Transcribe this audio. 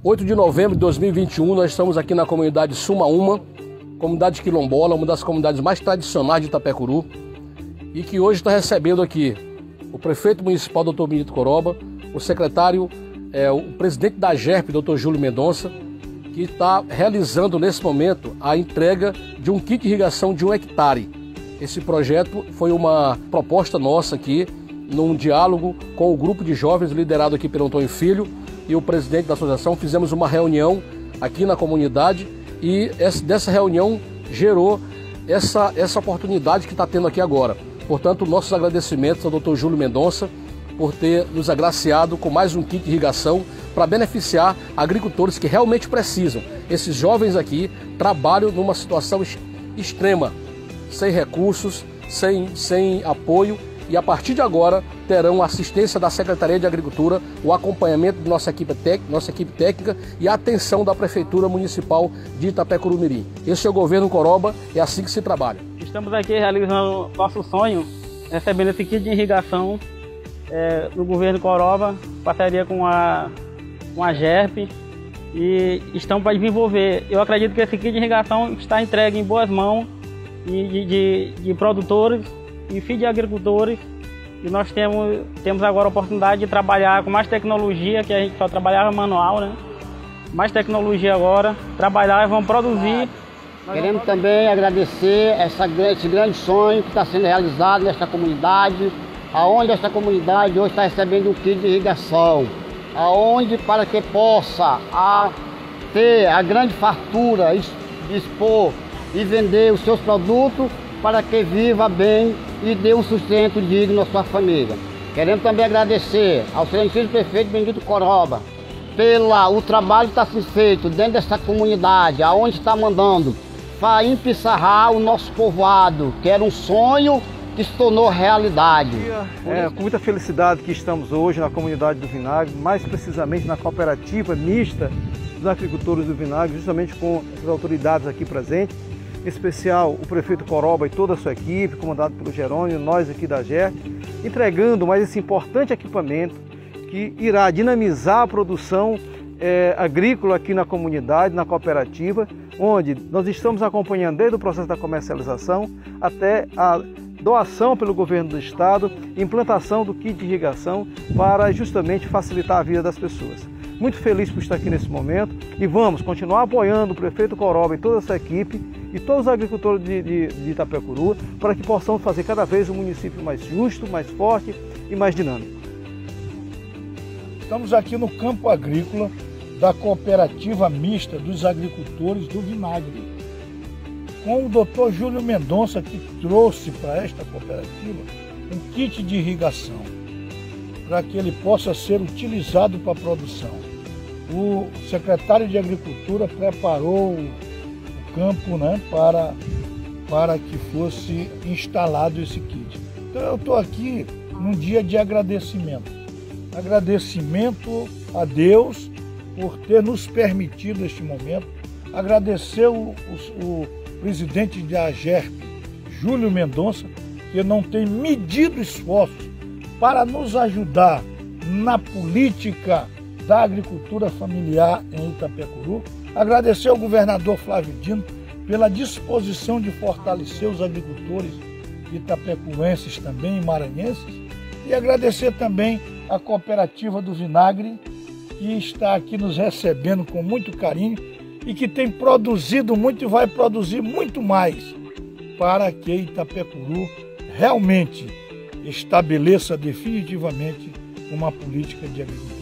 8 de novembro de 2021, nós estamos aqui na comunidade Sumaúma, comunidade quilombola, uma das comunidades mais tradicionais de Itapecuru, e que hoje está recebendo aqui o prefeito municipal, Dr. Benedito Coroba, o secretário, o presidente da AGERP, Dr. Júlio Mendonça, que está realizando nesse momento a entrega de um kit de irrigação de 1 hectare. Esse projeto foi uma proposta nossa aqui, num diálogo com o grupo de jovens liderado aqui pelo Antônio Filho e o presidente da associação. Fizemos uma reunião aqui na comunidade e dessa reunião gerou essa oportunidade que está tendo aqui agora. Portanto, nossos agradecimentos ao Dr. Júlio Mendonça por ter nos agraciado com mais um kit de irrigação para beneficiar agricultores que realmente precisam. Esses jovens aqui trabalham numa situação extrema, sem recursos, sem apoio, e a partir de agora terão assistência da Secretaria de Agricultura, o acompanhamento da nossa equipe técnica e a atenção da Prefeitura Municipal de Itapecuru-Mirim. Esse é o governo Coroba, é assim que se trabalha. Estamos aqui realizando nosso sonho, recebendo esse kit de irrigação do governo Coroba, parceria com a AGERP, e estamos para desenvolver. Eu acredito que esse kit de irrigação está entregue em boas mãos de produtores e filhos de agricultores, e nós temos agora a oportunidade de trabalhar com mais tecnologia, que a gente só trabalhava manual, né? Mais tecnologia agora, trabalhar e vamos produzir. Queremos também agradecer esse grande sonho que está sendo realizado nesta comunidade, aonde esta comunidade hoje está recebendo um kit de irrigação, aonde para que possa ter a grande fartura, expor e vender os seus produtos para que viva bem e dê um sustento digno à sua família. Queremos também agradecer ao excelentíssimo prefeito Benedito Coroba pelo trabalho que está sendo feito dentro dessa comunidade, aonde está mandando para empissarrar o nosso povoado, que era um sonho que se tornou realidade. Com muita felicidade que estamos hoje na comunidade do Vinagre, mais precisamente na cooperativa mista dos agricultores do Vinagre, justamente com as autoridades aqui presentes, em especial o prefeito Coroba e toda a sua equipe, comandado pelo Jerônimo, nós aqui da AGERP, entregando mais esse importante equipamento que irá dinamizar a produção agrícola aqui na comunidade, na cooperativa, onde nós estamos acompanhando desde o processo da comercialização até a doação pelo governo do estado, implantação do kit de irrigação para justamente facilitar a vida das pessoas. Muito feliz por estar aqui nesse momento e vamos continuar apoiando o prefeito Coroba e toda essa equipe e todos os agricultores de Itapecuru para que possamos fazer cada vez um município mais justo, mais forte e mais dinâmico. Estamos aqui no campo agrícola da cooperativa mista dos agricultores do Vinagre, com o Dr. Júlio Mendonça, que trouxe para esta cooperativa um kit de irrigação, para que ele possa ser utilizado para a produção. O secretário de Agricultura preparou o campo, né, para que fosse instalado esse kit. Então eu estou aqui num dia de agradecimento. Agradecimento a Deus por ter nos permitido este momento. Agradecer o presidente da AGERP, Júlio Mendonça, que não tem medido esforços para nos ajudar na política da agricultura familiar em Itapecuru. Agradecer ao governador Flávio Dino pela disposição de fortalecer os agricultores itapecuenses também, e maranhenses, e agradecer também a cooperativa do Vinagre, que está aqui nos recebendo com muito carinho e que tem produzido muito e vai produzir muito mais para que Itapecuru realmente estabeleça definitivamente uma política de agricultura.